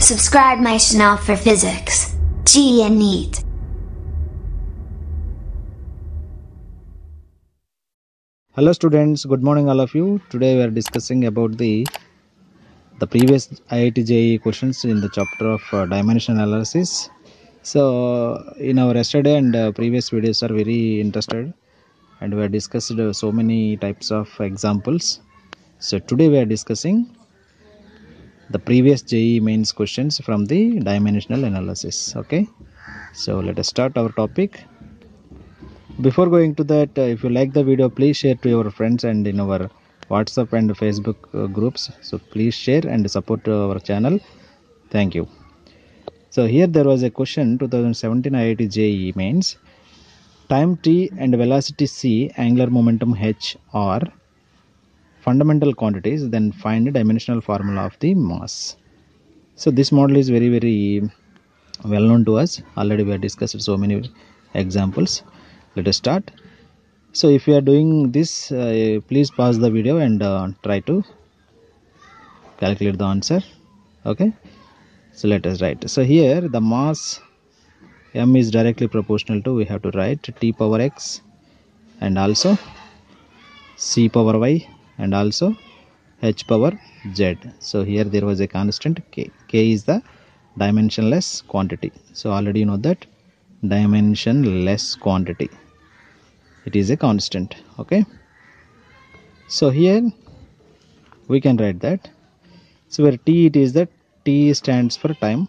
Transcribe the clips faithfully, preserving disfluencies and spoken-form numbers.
Subscribe my channel for physics, G and NEET. Hello students, good morning all of you. Today we are discussing about the the previous I I T J E E questions in the chapter of uh, dimension analysis. So in our yesterday and uh, previous videos are very interested, and we have discussed uh, so many types of examples. So today we are discussing the previous J E E mains questions from the dimensional analysis. Okay, so let us start our topic. Before going to that, uh, if you like the video, please share to your friends and in our WhatsApp and Facebook uh, groups. So please share and support our channel. Thank you. So here there was a question, twenty seventeen I I T J E E mains. Time t and velocity c, angular momentum h are fundamental quantities, then find the dimensional formula of the mass. So this model is very very well known to us. Already we have discussed so many examples. Let us start. So if you are doing this, uh, please pause the video and uh, try to calculate the answer. Okay, so let us write. So here the mass m is directly proportional to, we have to write t power x and also c power y and also h power z. So here there was a constant k. K is the dimensionless quantity. So already you know that dimensionless quantity, it is a constant. Okay, so here we can write that. So where t, it is that t stands for time.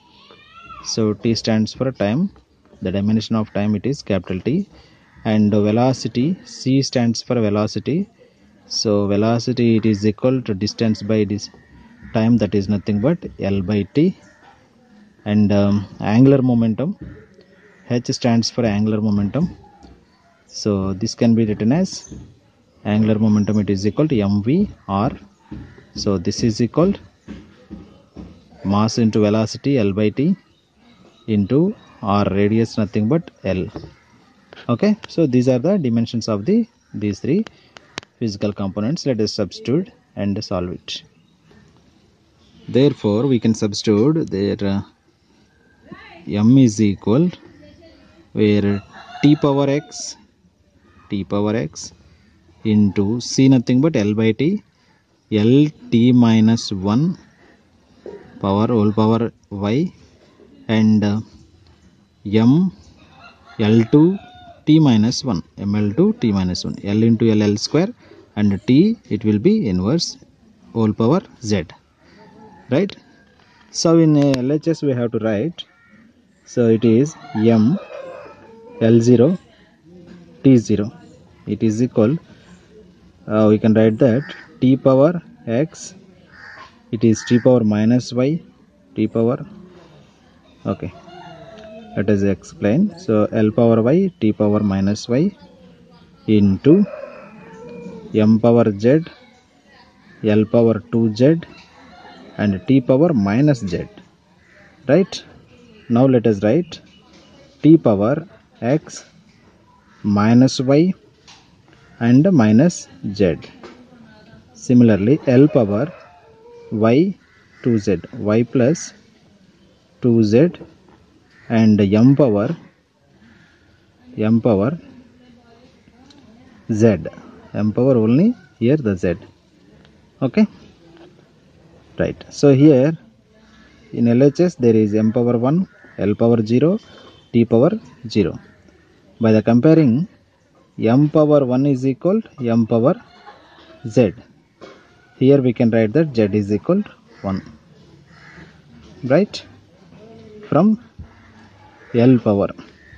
So t stands for time, the dimension of time, it is capital T. And velocity, c stands for velocity. So velocity, it is equal to distance by this time, that is nothing but L by T. And um, angular momentum, h stands for angular momentum. So this can be written as angular momentum, it is equal to mv r. So this is equal to mass into velocity L by T into r, radius nothing but L. Okay, so these are the dimensions of the these three physical components. Let us substitute and solve it. Therefore we can substitute there uh, m is equal where t power x t power x into c nothing but L by T, L t minus one power whole power y, and uh, m L two t minus one, m L two t minus one, L into L, L square, and t, it will be inverse whole power z, right? So in uh, L H S we have to write, so it is m L zero t zero, it is equal, uh, we can write that t power x, it is t power minus y, t power, okay, let us explain. So L power y, t power minus y into m power z, L power two z, and t power minus z, right? Now let us write t power x minus y and minus z. Similarly L power y two z, y plus two z, and m power m power z, m power only here the z. Okay, right. So here in L H S there is m power one, L power zero, t power zero. By the comparing, m power one is equal to m power z. Here we can write that z is equal to one, right? From L power.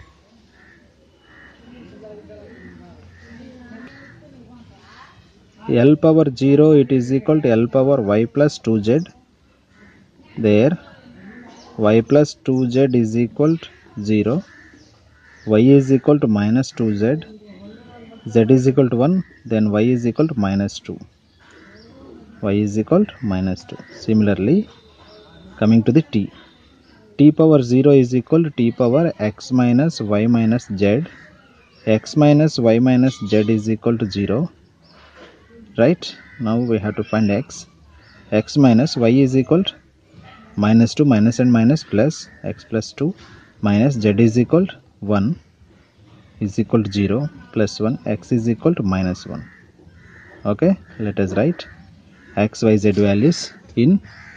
L power zero, it is equal to L power y plus two z. There y plus two z is equal to zero, y is equal to minus two z, z is equal to one, then y is equal to minus two, y is equal to minus two. Similarly coming to the t, t power zero is equal to t power x minus y minus z, x minus y minus z is equal to zero, right? Now we have to find x, x minus y is equal to minus two minus and minus plus x plus two minus z is equal to one is equal to zero plus one, x is equal to minus one. Okay, let us write x, y, z values in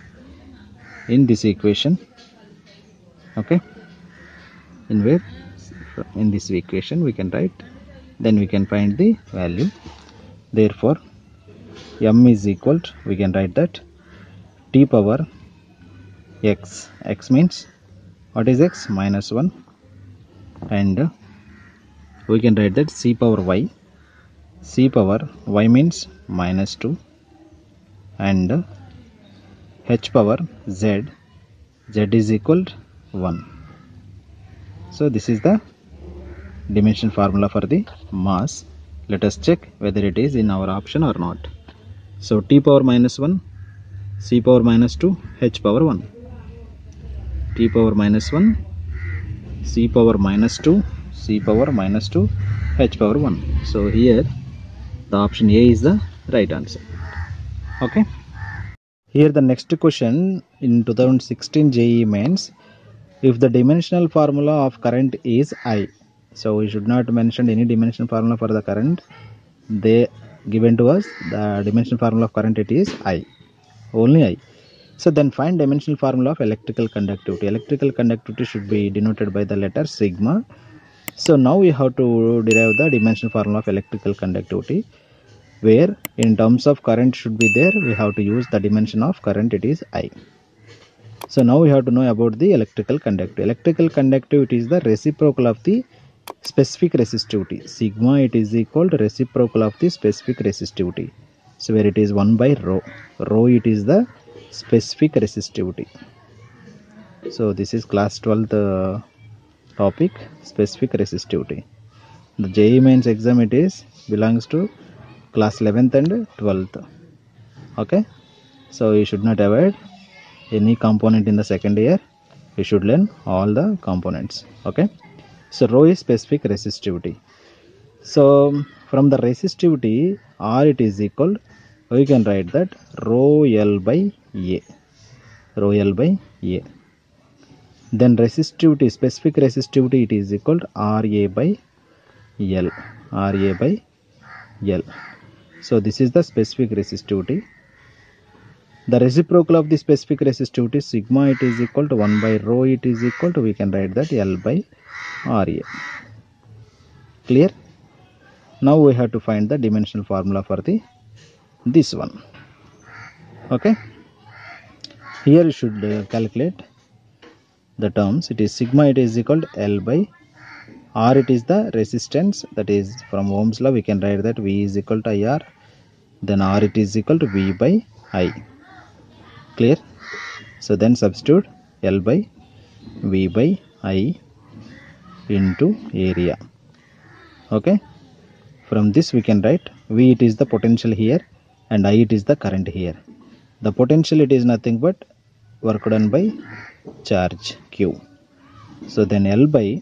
in this equation. Okay, in where in this equation we can write, then we can find the value. Therefore m is equal to, we can write that t power x, x means what is x? Minus one, and we can write that c power y, c power y means minus two, and h power z, z is equal to one. So this is the dimension formula for the mass. Let us check whether it is in our option or not. So t power minus one, c power minus two, h power one. T power minus one, c power minus two, c power minus two, h power one. So here the option A is the right answer. Okay. Here the next question in two thousand sixteen J E E Mains, if the dimensional formula of current is I. So we should not mention any dimension formula for the current. They given to us the dimension formula of current, it is I, only I. So then find dimensional formula of electrical conductivity. Electrical conductivity should be denoted by the letter sigma. So now we have to derive the dimensional formula of electrical conductivity, where in terms of current should be there, we have to use the dimension of current, it is I. So now we have to know about the electrical conductivity. Electrical conductivity is the reciprocal of the specific resistivity. Sigma, it is equal to reciprocal of the specific resistivity. So where it is one by rho. Rho, it is the specific resistivity. So this is class twelfth uh, topic, specific resistivity. The J E E Mains exam, it is belongs to class eleventh and twelfth. Okay, so you should not avoid any component in the second year. You should learn all the components. Okay, so rho is specific resistivity. So from the resistivity R, it is equal, we can write that rho L by A, rho L by A. Then resistivity, specific resistivity, it is equal to R A by L, R A by L. So this is the specific resistivity. The reciprocal of the specific resistivity, sigma, it is equal to one by rho, it is equal to, we can write that L by R A. Clear? Now we have to find the dimensional formula for the this one. Okay, here you should uh, calculate the terms. It is sigma, it is equal to L by R, it is the resistance, that is from Ohm's law we can write that V is equal to I R, then R, it is equal to V by I. Clear? So then substitute L by V by I into area. Okay, from this we can write V, it is the potential here, and I, it is the current here. The potential, it is nothing but work done by charge Q. So then L by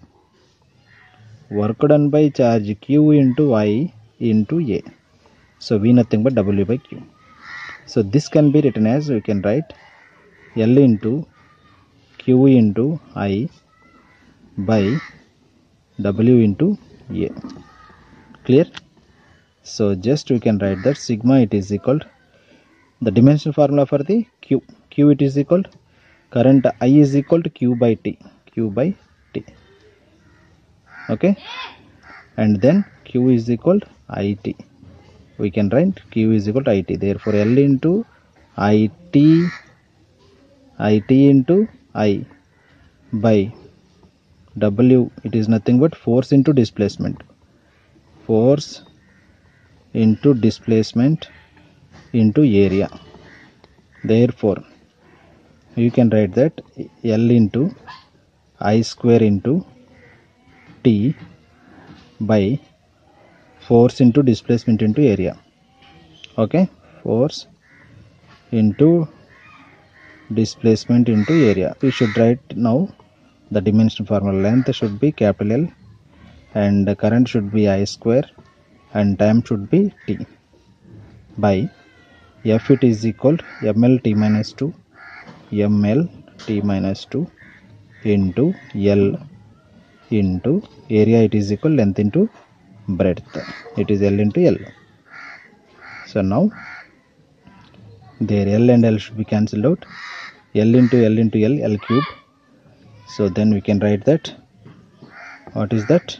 work done by charge Q into I into A. So V nothing but W by Q. So this can be written as, we can write L into Q into I by W into A. Clear? So just we can write that sigma, it is equal to the dimensional formula for the Q. Q, it is equal to current I is equal to Q by T, Q by T. Okay, and then Q is equal to I T. We can write Q is equal to I T. Therefore L into I T, I T into I by W, it is nothing but force into displacement, force into displacement into area. Therefore you can write that L into I square into T by force into displacement into area. Okay, force into displacement into area. We should write now the dimension formula. Length should be capital L, and the current should be I square, and time should be T by F, it is equal to M L T minus two, M L t minus two into L into area, it is equal length into breadth, it is L into L. So now there L and L should be cancelled out, L into L into L, L cube. So then we can write that, what is that,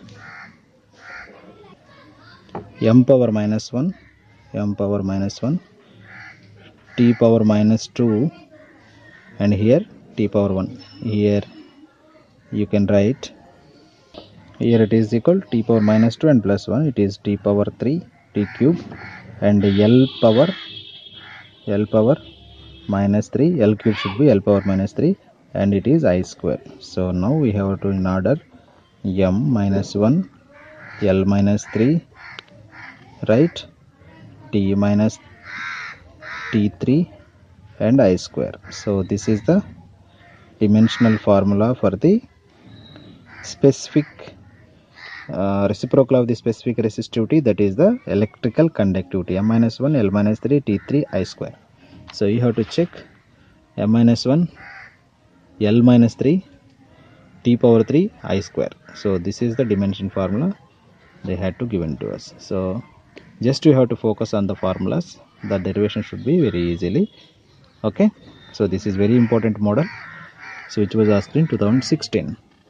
m power minus one, m power minus one, t power minus two, and here t power one. Here you can write, here it is equal t power minus two and plus one, it is t power three, t cube, and L power, L power minus three, L cube should be L power minus three, and it is I square. So now we have to in order m minus one, L minus three, right, t minus t three, and I square. So this is the dimensional formula for the specific uh, reciprocal of the specific resistivity, that is the electrical conductivity, m minus one, L minus three, t three, I square. So you have to check m minus one, L minus three, t power three, I square. So this is the dimension formula they had to given to us. So just you have to focus on the formulas, the derivation should be very easily. Okay, so this is very important model, so which was asked in two thousand sixteen.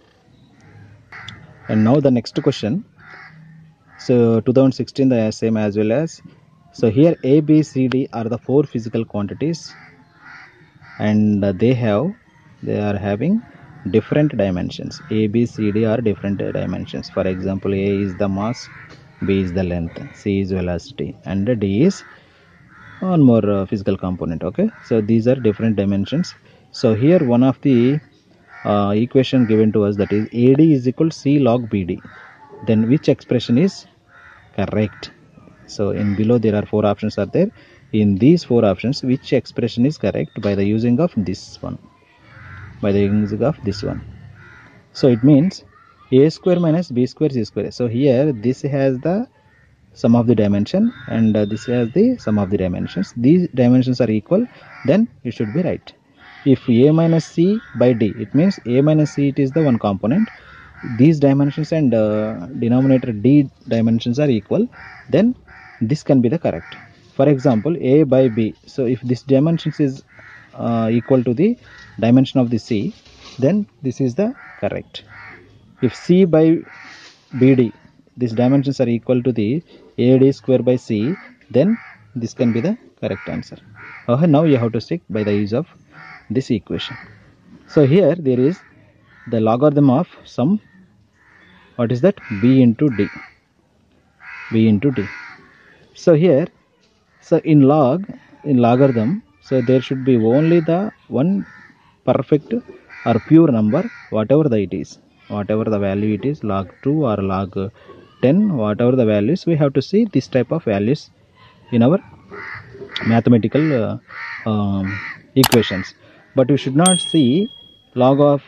And now the next question, so two thousand sixteen the same as well as, so here A, B, C, D are the four physical quantities, and they have they are having different dimensions. A, B, C, D are different dimensions. For example, A is the mass, B is the length, C is velocity, and D is one more uh, physical component. Okay, so these are different dimensions. So here one of the uh, equation given to us, that is A D is equal to C log B D. Then which expression is correct? So in below there are four options are there. In these four options, which expression is correct by the using of this one? By the using of this one. So it means a square minus b square c square. So here this has the sum of the dimension, and uh, this has the sum of the dimensions. These dimensions are equal, then it should be right. If a minus c by d, it means a minus c, it is the one component. These dimensions and uh, denominator d dimensions are equal, then this can be the correct. For example, a by b, so if this dimensions is uh, equal to the dimension of the c, then this is the correct. If c by bd, these dimensions are equal to the ad square by c, then this can be the correct answer. Okay, now you have to stick by the use of this equation. So here there is the logarithm of some, what is that, b into d, b into d. So here, so in log, in logarithm, so there should be only the one perfect or pure number, whatever the it is, whatever the value it is, log two or log ten, whatever the values, we have to see this type of values in our mathematical uh, um, equations. But we should not see log of,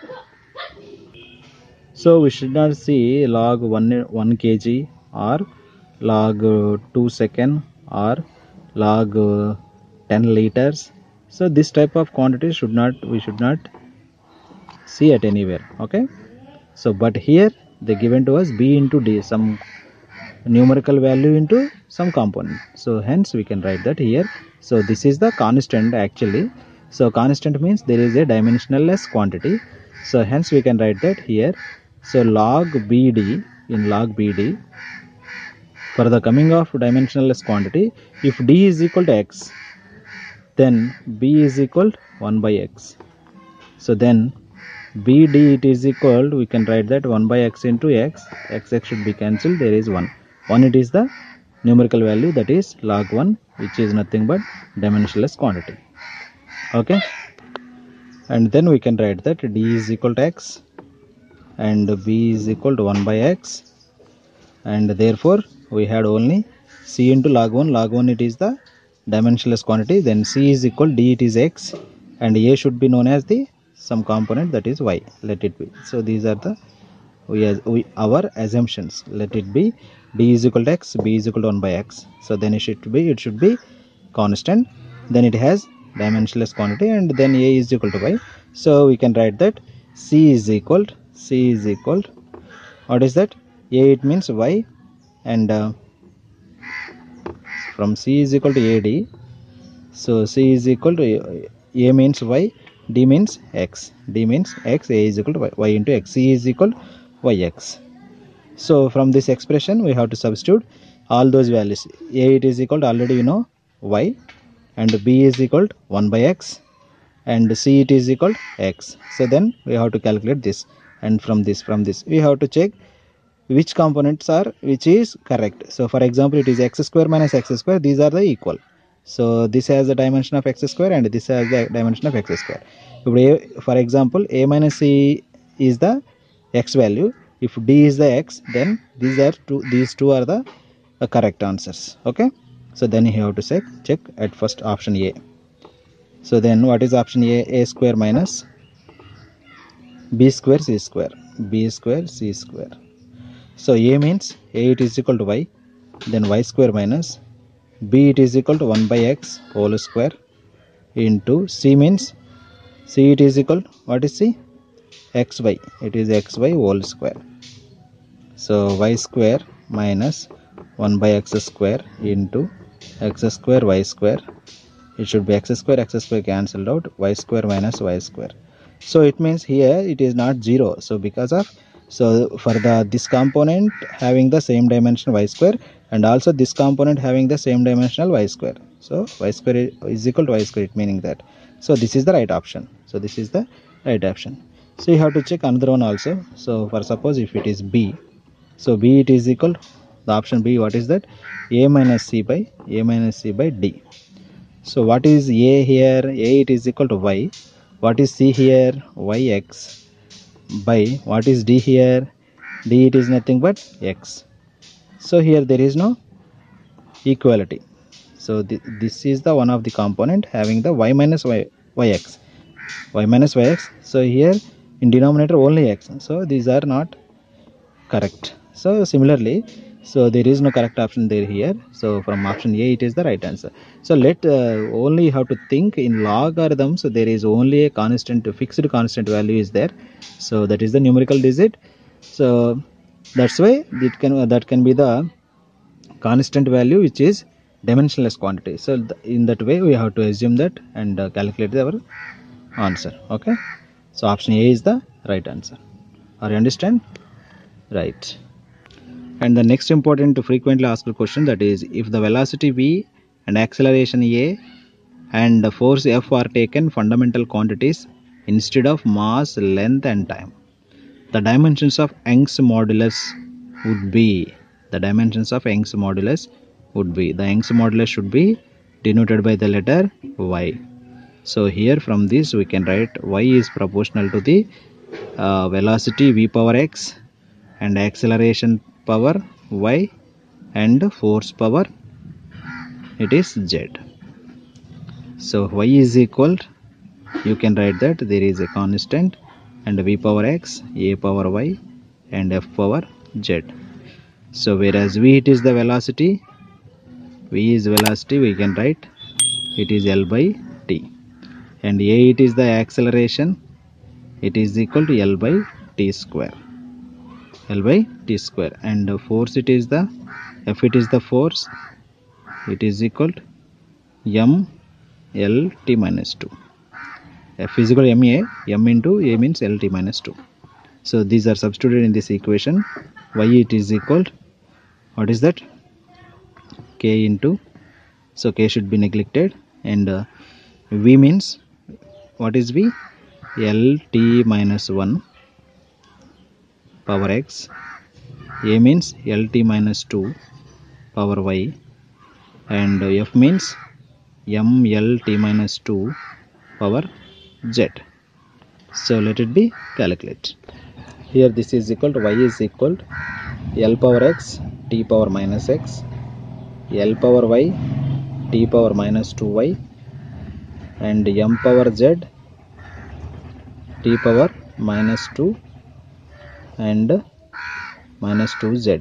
so we should not see log one, one kg or log uh, two second or log uh, ten liters. So this type of quantity should not, we should not see at anywhere. Okay, so but here they given to us b into d, some numerical value into some component, so hence we can write that here. So this is the constant actually. So constant means there is a dimensionless quantity, so hence we can write that here. So log bd, in log bd, for the coming of dimensionless quantity, if d is equal to x, then b is equal to one by x. So then bd it is equal to, we can write that one by x into x, x x should be cancelled, there is one. one it is the numerical value, that is log one, which is nothing but dimensionless quantity. Okay, and then we can write that d is equal to x and b is equal to one by x, and therefore we had only c into log one. Log one it is the dimensionless quantity, then c is equal, d it is x, and a should be known as the some component, that is y, let it be. So these are the we, as, we our assumptions. Let it be d is equal to x, b is equal to one by x. So then it should be, it should be constant, then it has dimensionless quantity, and then a is equal to y. So we can write that c is equal to, c is equal to, what is that? A, it means y, and uh, from c is equal to ad. So c is equal to a, a means y, d means x, d means x, a is equal to y, y into x, c is equal to yx. So from this expression we have to substitute all those values. A, it is equal to, already you know, y, and b is equal to one by x, and c, it is equal to x. So then we have to calculate this, and from this from this we have to check which components are which is correct. So for example, it is x square minus x square, these are the equal. So this has the dimension of x square and this has the dimension of x square. For example, a minus c is the x value. If d is the x, then these are two, these two are the uh, correct answers. Okay, so then you have to check check at first option A. So then what is option A? A square minus b square c square, b square c square. So a means a, it is equal to y, then y square minus b, it is equal to one by x whole square, into c means c, it is equal to, what is c? Xy, it is xy whole square. So y square minus one by x square into x square y square. It should be x square x square cancelled out, y square minus y square. So it means here it is not zero. So because of, so for the this component having the same dimension y square, and also this component having the same dimensional y square. So y square is equal to y square, it meaning that. So this is the right option. So this is the right option. So you have to check another one also. So for suppose if it is b, so b, it is equal to, the option B, what is that? A minus c by a minus c by d. So what is a here? A, it is equal to y. What is c here? Yx by what is d here? D, it is nothing but x. So here there is no equality. So th this is the one of the component having the y minus y, yx, y minus yx. So here in denominator only x. So these are not correct. So similarly, so there is no correct option there here. So from option A, it is the right answer. So let uh, only have to think in logarithm. So there is only a constant, fixed constant value is there. So that is the numerical digit. So that's why it can that can be the constant value which is dimensionless quantity. So th in that way we have to assume that and uh, calculate our answer. Okay. So option A is the right answer. Are you understand? Right. And the next important frequently asked question, that is, if the velocity v and acceleration a and the force f are taken fundamental quantities instead of mass, length and time, the dimensions of Young's modulus would be, the dimensions of Young's modulus would be, the Young's modulus should be denoted by the letter y. So here from this we can write y is proportional to the uh, velocity v power x and acceleration power y and force power, it is z. So y is equal to, you can write that there is a constant and v power x, a power y and f power z. So whereas v, it is the velocity, v is velocity, we can write it is L by t, and a, it is the acceleration, it is equal to L by t square, L by t square, and force, it is the F, it is the force, it is equal to m L t minus two. F is equal to ma, m into a means L t minus two. So these are substituted in this equation. Y, it is equal to, what is that? K into, so K should be neglected, and uh, V means, what is V? L t minus one power x, a means L t minus two power y, and f means m L t minus two power z. So let it be calculated. Here this is equal to, y is equal to L power x t power minus x, L power y t power minus two y, and m power z t power minus two and minus two z,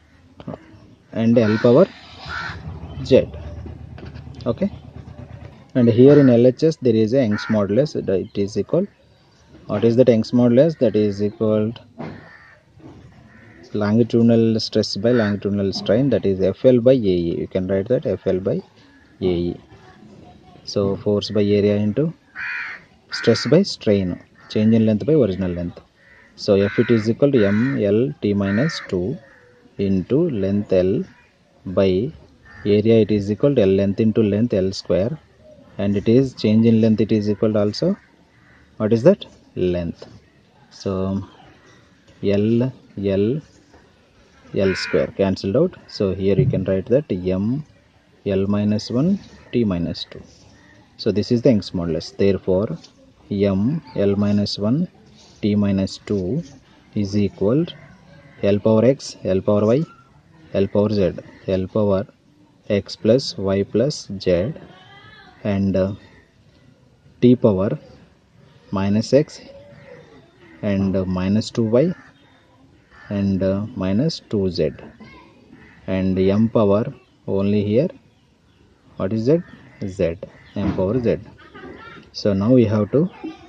and L power z. Okay. And here in L H S there is a Young's modulus. It is equal, what is that Young's modulus? That is equal to longitudinal stress by longitudinal strain, that is F L by A E. You can write that F L by A E. So force by area into stress by strain, change in length by original length. So F it is equal to M L T minus two into length L by area, it is equal to L length into length L square, and it is change in length, it is equal to also, what is that, length. So L L L square cancelled out. So here you can write that M L minus one T minus two. So this is the Young's modulus. Therefore M L minus one T minus two is equal to L power X, L power Y, L power Z, L power X plus Y plus Z, and uh, T power minus X and uh, minus two Y and uh, minus two Z, and M power only here, what is that, Z, M power Z. So now we have to,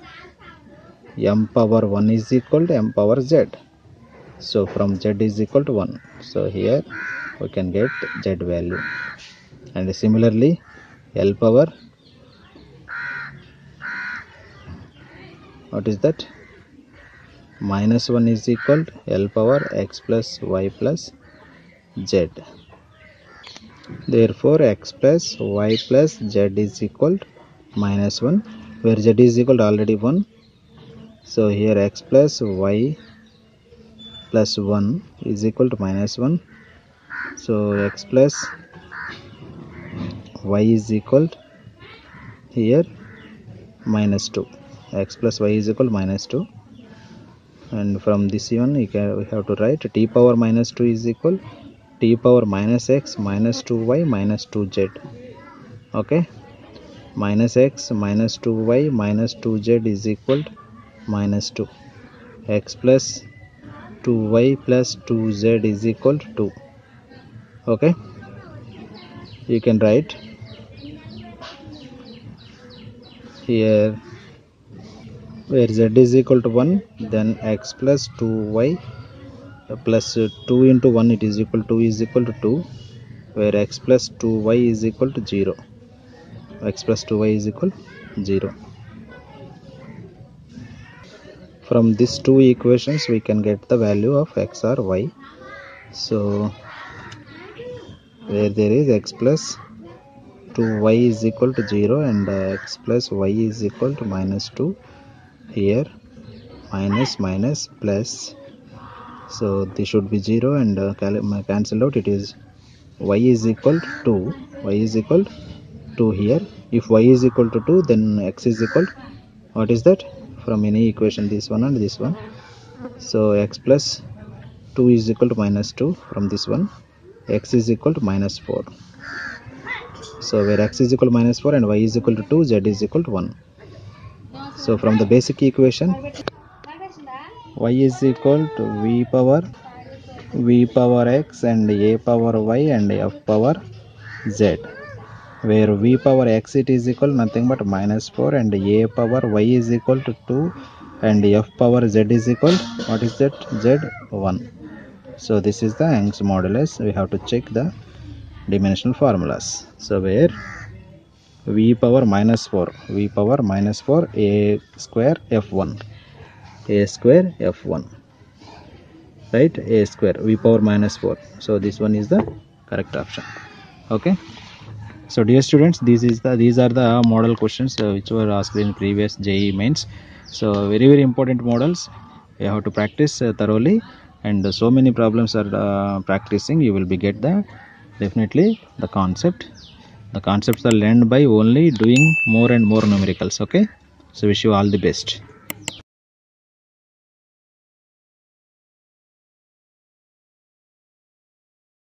M power one is equal to M power Z. So from Z is equal to one. So here we can get Z value. And similarly L power, what is that, minus one is equal to L power X plus Y plus Z. Therefore X plus Y plus Z is equal to minus one, where Z is equal to already one. So here X plus Y plus one is equal to minus one. So X plus Y is equal to here minus two. X plus Y is equal to minus two. And from this one we, can, we have to write T power minus two is equal T power minus X minus two Y minus two Z. Okay, minus X minus two Y minus two Z is equal to minus two. X plus two Y plus two Z is equal to two. Okay, you can write here, where Z is equal to one, then X plus two Y plus two into one, it is equal to two is equal to two, where X plus two Y is equal to zero. X plus two Y is equal to zero. From these two equations we can get the value of X or Y. So where there is X plus two Y is equal to zero and uh, X plus Y is equal to minus two, here minus minus plus, so this should be zero and uh, cancel out, it is Y is equal to two, Y is equal to two here. If Y is equal to two, then X is equal to, what is that, from any equation, this one and this one. So X plus two is equal to minus two, from this one X is equal to minus four. So where X is equal to minus four and Y is equal to two, Z is equal to one. So from the basic equation, Y is equal to V power V power X and A power Y and F power Z, where V power X it is equal nothing but minus four and A power Y is equal to two and F power Z is equal to, what is that, Z, one. So this is the Young's modulus. We have to check the dimensional formulas. So where V power minus four, V power minus four, A square F one, A square F one, right, A square, V power minus four. So this one is the correct option. Okay, so dear students, this is the these are the model questions uh, which were asked in previous J E E mains. So very very important models, you have to practice uh, thoroughly, and uh, so many problems are uh, practicing, you will be get the definitely the concept. The concepts are learned by only doing more and more numericals. Okay, so wish you all the best.